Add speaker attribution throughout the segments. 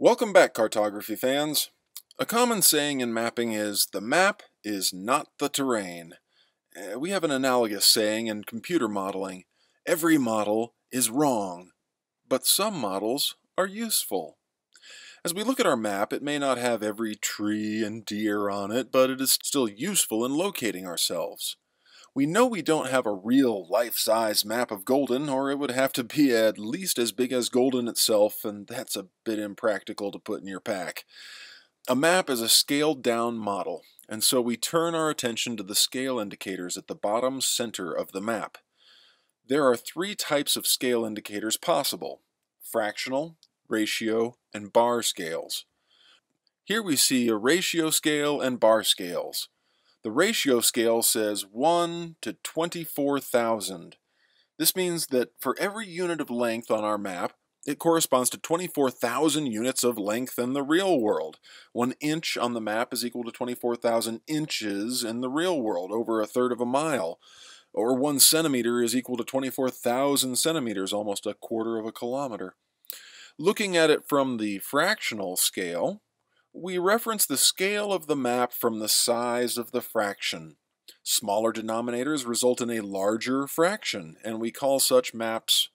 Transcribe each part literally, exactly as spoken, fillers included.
Speaker 1: Welcome back, cartography fans. A common saying in mapping is, the map is not the terrain. Uh, we have an analogous saying in computer modeling, every model is wrong, but some models are useful. As we look at our map, it may not have every tree and deer on it, but it is still useful in locating ourselves. We know we don't have a real life-size map of Golden, or it would have to be at least as big as Golden itself, and that's a bit impractical to put in your pack. A map is a scaled-down model, and so we turn our attention to the scale indicators at the bottom center of the map. There are three types of scale indicators possible: fractional, ratio, and bar scales. Here we see a ratio scale and bar scales. The ratio scale says one to twenty-four thousand. This means that for every unit of length on our map, it corresponds to twenty-four thousand units of length in the real world. One inch on the map is equal to twenty-four thousand inches in the real world, over a third of a mile. Or one centimeter is equal to twenty-four thousand centimeters, almost a quarter of a kilometer. Looking at it from the fractional scale, we reference the scale of the map from the size of the fraction. Smaller denominators result in a larger fraction, and we call such maps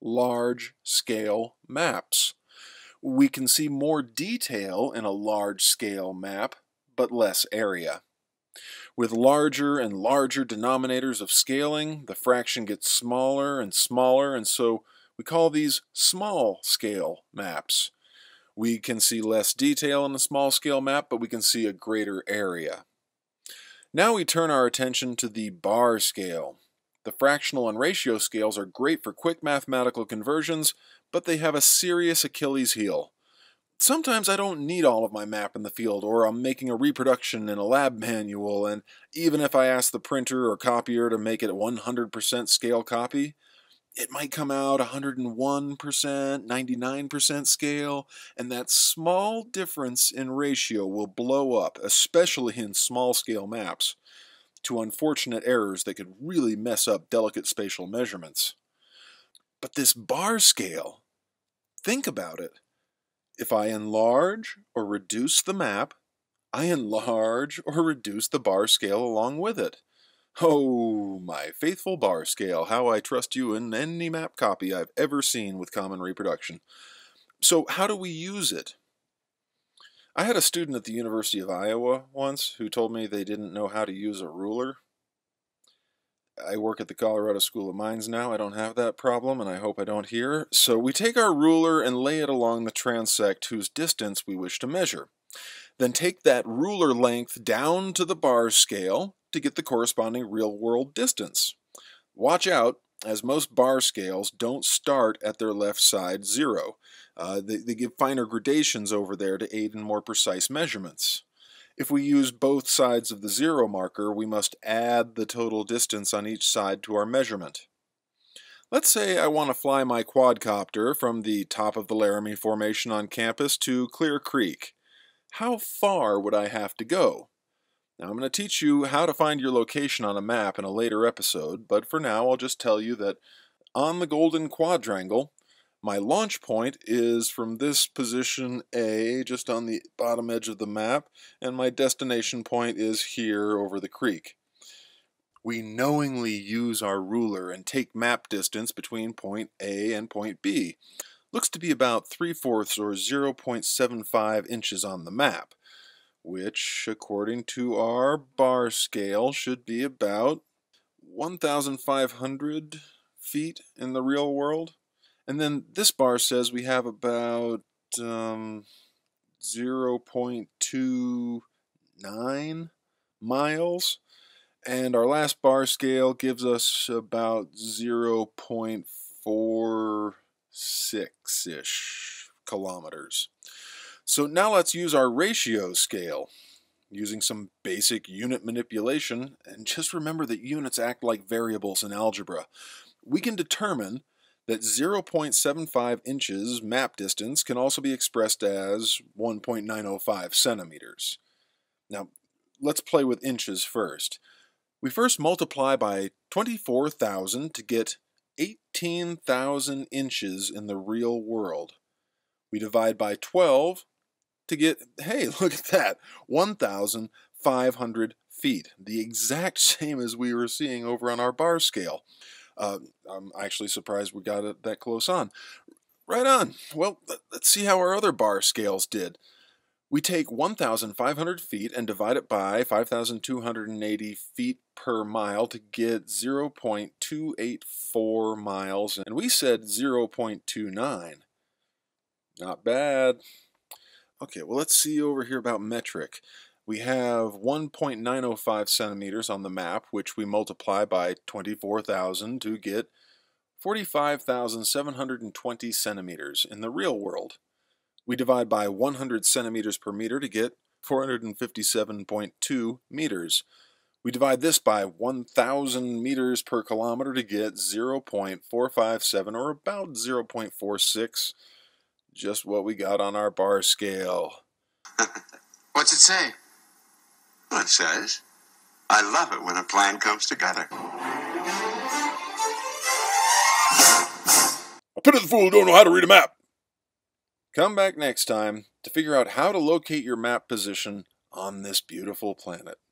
Speaker 1: large-scale maps. We can see more detail in a large-scale map, but less area. With larger and larger denominators of scaling, the fraction gets smaller and smaller, and so we call these small-scale maps. We can see less detail in a small-scale map, but we can see a greater area. Now we turn our attention to the bar scale. The fractional and ratio scales are great for quick mathematical conversions, but they have a serious Achilles heel. Sometimes I don't need all of my map in the field, or I'm making a reproduction in a lab manual, and even if I ask the printer or copier to make it a one hundred percent scale copy, it might come out one hundred one percent, ninety-nine percent scale, and that small difference in ratio will blow up, especially in small-scale maps, to unfortunate errors that could really mess up delicate spatial measurements. But this bar scale, think about it. If I enlarge or reduce the map, I enlarge or reduce the bar scale along with it. Oh, my faithful bar scale, how I trust you in any map copy I've ever seen with common reproduction. So how do we use it? I had a student at the University of Iowa once who told me they didn't know how to use a ruler. I work at the Colorado School of Mines now. I don't have that problem, and I hope I don't here. So we take our ruler and lay it along the transect whose distance we wish to measure. Then take that ruler length down to the bar scale to get the corresponding real-world distance. Watch out, as most bar scales don't start at their left side zero. Uh, they, they give finer gradations over there to aid in more precise measurements. If we use both sides of the zero marker, we must add the total distance on each side to our measurement. Let's say I want to fly my quadcopter from the top of the Laramie Formation on campus to Clear Creek. How far would I have to go? Now, I'm going to teach you how to find your location on a map in a later episode, but for now I'll just tell you that on the Golden Quadrangle, my launch point is from this position A, just on the bottom edge of the map, and my destination point is here over the creek. We knowingly use our ruler and take map distance between point A and point B. Looks to be about three fourths or zero point seven five inches on the map, which, according to our bar scale, should be about one thousand five hundred feet in the real world. And then this bar says we have about um, zero point two nine miles, and our last bar scale gives us about zero point four six-ish kilometers. So now let's use our ratio scale, using some basic unit manipulation, and just remember that units act like variables in algebra. We can determine that zero point seven five inches map distance can also be expressed as one point nine zero five centimeters. Now, let's play with inches first. We first multiply by twenty-four thousand to get eighteen thousand inches in the real world. We divide by twelve to get, hey, look at that, one thousand five hundred feet. The exact same as we were seeing over on our bar scale. Uh, I'm actually surprised we got it that close on. Right on. Well, let's see how our other bar scales did. We take one thousand five hundred feet and divide it by five thousand two hundred eighty feet per mile to get zero point two eight four miles, and we said zero point two nine. Not bad. Okay, well, let's see over here about metric. We have one point nine oh five centimeters on the map, which we multiply by twenty-four thousand to get forty-five thousand seven hundred twenty centimeters in the real world. We divide by one hundred centimeters per meter to get four hundred fifty-seven point two meters. We divide this by one thousand meters per kilometer to get zero point four five seven, or about zero point four six. Just what we got on our bar scale.
Speaker 2: What's it say?
Speaker 3: Well, it says, I love it when a plan comes together.
Speaker 1: A pity the fool who don't know how to read a map. Come back next time to figure out how to locate your map position on this beautiful planet.